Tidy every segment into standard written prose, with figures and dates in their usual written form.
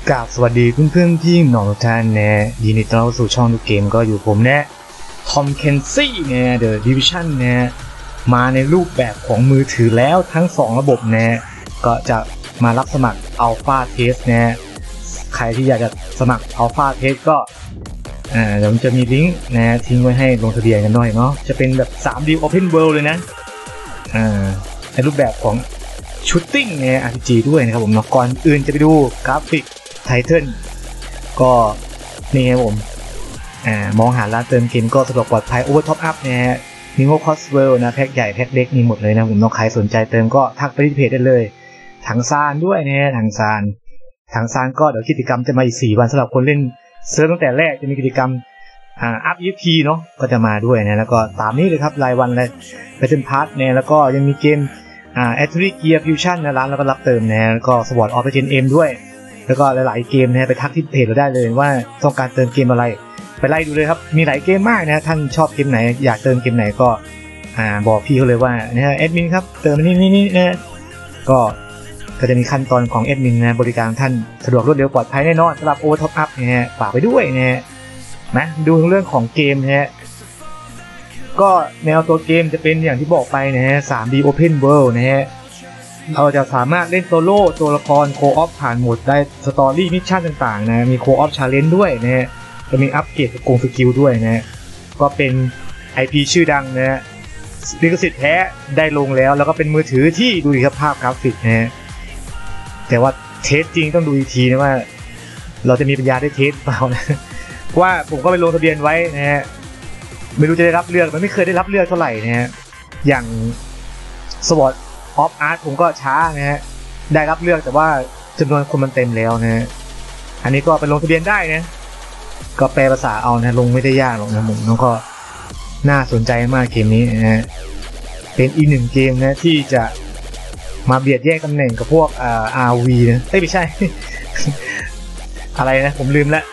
กราบสวัสดีเพื่อนๆที่หนองท่านแนะยินดีต้อนรับสู่ช่องดูเกมก็อยู่ผมแนะทอมเคนซี่เนี่ยเดอะดิวิชั่นเนี่ยมาในรูปแบบของมือถือแล้วทั้ง2ระบบเนี่ยก็จะมารับสมัครอัลฟาเทสเนี่ยใครที่อยากจะสมัครอัลฟาเทสก็เดี๋ยวมันจะมีลิงก์นะทิ้งไว้ให้ลงทะเบียนกันหน่อยเนาะจะเป็นแบบ 3D Open World เลยนะในรูปแบบของชูตติ้งเนี่ย RPG ด้วยนะครับผมเนาะก่อนอื่นจะไปดูกราฟิกไทเทิลก็นี่ครับผมมองหาร้านเติมเกมก็สะดวกปลอดภัยโอเวอร์ท็อปอัพเนี่ยมีงบคอสเวลนะแพ็คใหญ่แพ็คเล็กมีหมดเลยนะผมน้องใครสนใจเติมก็ทักไปที่เพจได้เลยถังซานด้วยเนี่ยถังซานก็เดี๋ยวกิจกรรมจะมาอีก4 วันสำหรับคนเล่นเซิร์ฟตั้งแต่แรกจะมีกิจกรรมอัพ EXP เนาะก็จะมาด้วยนะแล้วก็ตามนี้เลยครับรายวันเลยไปเติมพาร์ทเนี่ยแล้วก็ยังมีเกมAtari Gear Fusion นะร้านแล้วก็รับเติมนะแล้วก็ Sword of Legend M ด้วยแล้วก็หลายๆเกมนะไปทักที่เพจเราได้เลยว่าต้องการเติมเกมอะไรไปไล่ดูเลยครับมีหลายเกมมากนะท่านชอบเกมไหนอยากเติมเกมไหนก็บอกพี่เขาเลยว่านะฮะแอดมินครับเติมนี่นะก็จะมีขั้นตอนของแอดมินนะบริการท่านสะดวกรวดเร็วปลอดภัยแน่นอนสำหรับโอท็อปอัพนะฮะฝากไปด้วยนะดูเรื่องของเกมนะฮะก็แนวตัวเกมจะเป็นอย่างที่บอกไปนะฮะ 3D Open World นะฮะเราจะสามารถเล่นโซโล่ตัวละครโคออฟผ่านโหมดได้สตอรี่มิชชั่นต่างๆนะมีโคออฟชาเลนจ์ด้วยนะฮะจะมีอัปเกรดสกิลด้วยนะก็เป็น IP ชื่อดังนะฮะลิขสิทธิ์แท้ได้ลงแล้วก็เป็นมือถือที่ดูดีครับภาพกราฟิกนะฮะแต่ว่าเทสจริงต้องดูอีกทีนะว่าเราจะมีปัญญาได้เทสเปล่านะว่าผมก็ไปลงทะเบียนไว้นะฮะไม่รู้จะได้รับเลือกมันไม่เคยได้รับเลือกเท่าไหร่นะฮะอย่างสวอตออฟอาร์ตผมก็ช้านะฮะได้รับเลือกแต่ว่าจำนวนคนมันเต็มแล้วนะฮะอันนี้ก็ไปลงทะเบียนได้นะก็แปลภาษาเอานะลงไม่ได้ยากหรอกนะผมน้องก็น่าสนใจมากเกมนี้นะฮะเป็นอีก1เกมนะที่จะมาเบียดแย่งตำแหน่งกับพวกRV นะไม่ใช่ อะไรนะผมลืมละ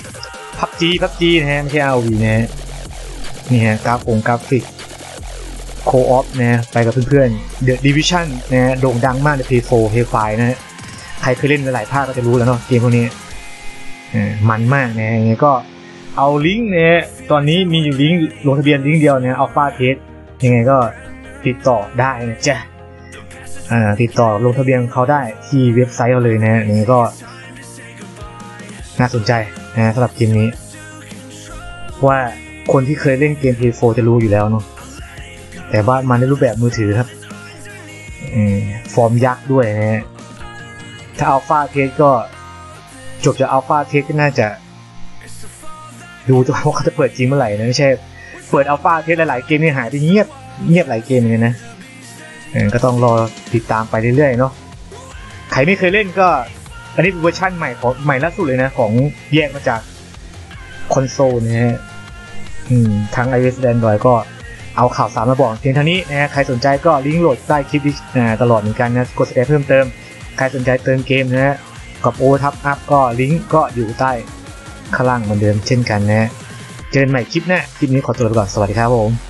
PUBG นะฮะไม่ใช่ RV นะนี่ฮะกราฟิกโคออฟนะไปกับเพื่อนๆ The Division นะโด่งดังมากใน PS4 PS5 นะฮะใครเคยเล่นหลายภาคก็จะรู้แล้วเนาะเกมพวกนี้มันมากนะยังไงก็เอาลิงก์เนี่ยตอนนี้มีอยู่ลิงก์ลงทะเบียนลิงก์เดียวเนี่ยอัลฟาเทสยังไงก็ติดต่อได้นะจ๊ะติดต่อลงทะเบียนเขาได้ที่เว็บไซต์เขาเลยนะยังไงก็น่าสนใจนะสำหรับเกมนี้ว่าคนที่เคยเล่นเกม PS4 จะรู้อยู่แล้วเนาะแต่ว่ามันในรูปแบบมือถือครับฟอร์มยักษ์ด้วยนะฮะถ้าอัลฟาเทสก็จบจากอัลฟาเทสก็น่าจะดูว่าเขาจะเปิดจริงเมื่อไหร่นะไม่ใช่เปิดอัลฟาเทสหลายๆเกมนี่หายไปเงียบหลายเกมเลยนะก็ต้องรอติดตามไปเรื่อยๆเนาะใครไม่เคยเล่นก็อันนี้เป็นเวอร์ชั่นใหม่ล่าสุดเลยนะของแยกมาจากคอนโซลนะฮะทั้ง iOS และ Android ก็เอาข่าวสารมาบอกเพียงเท่านี้นะใครสนใจก็ลิงก์โหลดใต้คลิปตลอดเหมือนกันนะกดสแกนเพิ่มเติมใครสนใจเติมเกมนะกับโอทับอัพก็ลิงก์ก็อยู่ใต้ข้างล่างเหมือนเดิมเช่นกันนะเจอกันใหม่คลิปหน้าคลิปนี้ขอตัวลาไปก่อนสวัสดีครับผม